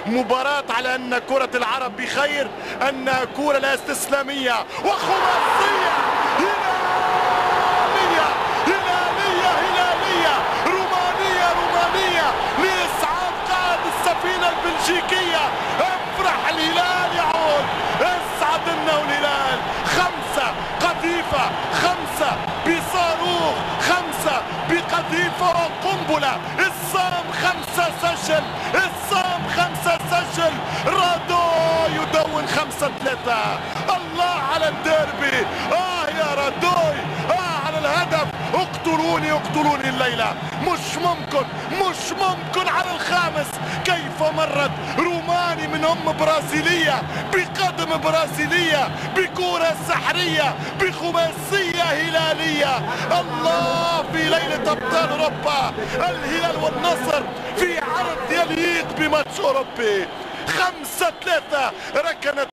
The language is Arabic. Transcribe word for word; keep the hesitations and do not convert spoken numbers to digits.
مباراة على أن كرة العرب بخير، أنها كرة لا استسلامية وخماسية هلالية هلالية هلالية رومانية رومانية لإسعاد قائد السفينة البلجيكية. افرح الهلال يعود، اسعد انه الهلال. خمسة قذيفة، خمسة بصاروخ، خمسة بقذيفة وقنبلة. الصام خمسة سجل، الصام خمسة سجل. رادو يدون خمسة ثلاثة. الله على الديربي، اه يا رادوي، اه على الهدف. اقتلوني اقتلوني الليلة، مش ممكن مش ممكن. على الخامس كيف مرت روماني من ام برازيلية بقدم برازيلية بكرة سحرية بخماسية هلالية. الله في ليلة ابطال اوروبا، الهلال والنصر في عرض يليق بماتش اوروبي. خمسة ثلاثة ركنت